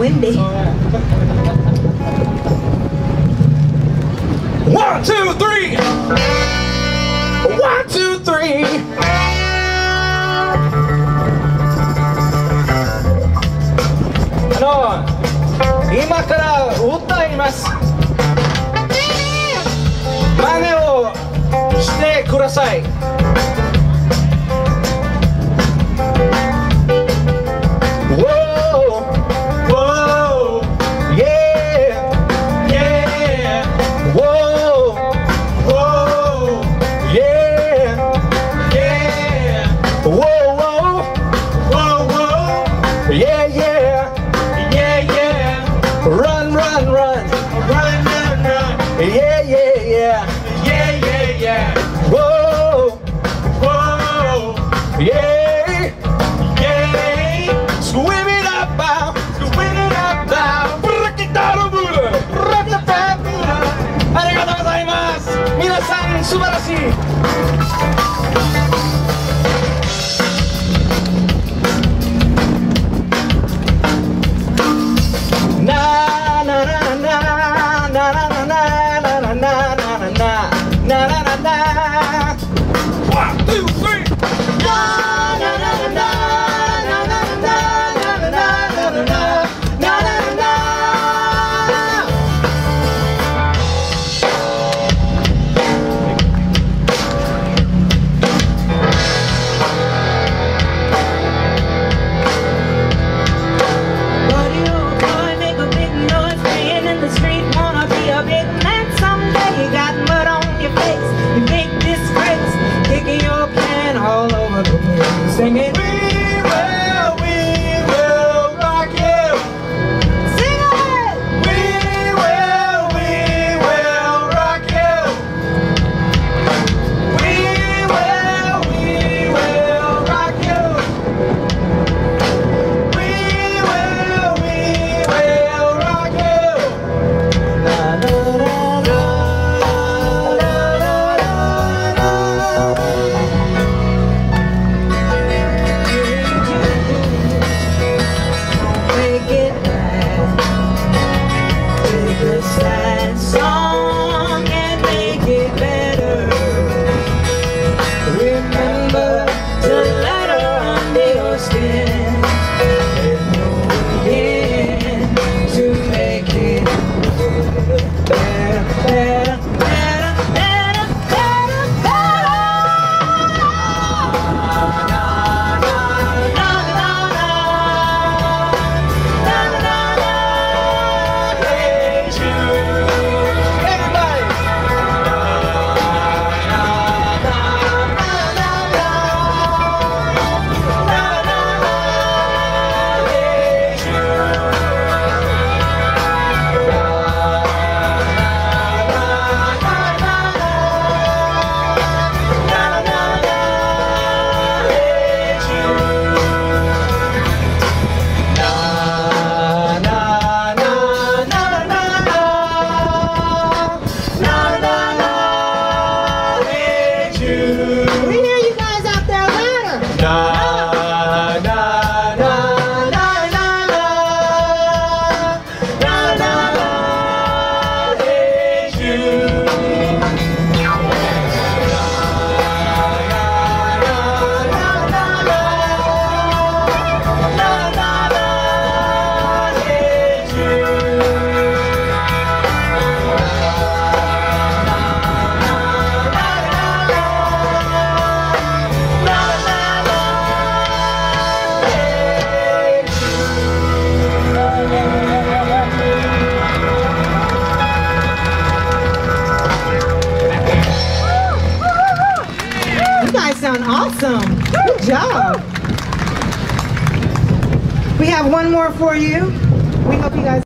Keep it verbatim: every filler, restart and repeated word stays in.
windy. One, two, three. One, two, three.あの、今から歌います。真似をしてください。Yeah, yeah, yeah, yeah. Run, run, run, run, run, run. Yeah, yeah, yeah, yeah, yeah, yeah. Whoa, whoa, yeah, yeah. Swim it up, bow, swim it up, bow. Break it down, Buddha. Break it down, Buddha. ありがとうございます。皆さん素晴らしい。One, two, three. Na na na na na na na na na na na na na na. Buddy, old boy, make a big noise, playing in the street. Wanna be a big man someday? You got mud on your face, you big disgrace, kicking your can all over the place, singing. We will, we will rock you. Sing it! We will, we will rock you. We will, we will rock you. We will, we will rock you. La la la la la la la. Make it last. Take a sad song and make it better. Remember to let her under your skin and know again to make it better, better, better, better, better, better. Na, na, na, na, na. Na, na, na, na. Hey, Jude. Everybody. We hear you guys out there louder. Na na na na na na na na na. Hey Jude. Na na na na na na na na. Hey Jude. You guys sound awesome. Good job. We have one more for you. We hope you guys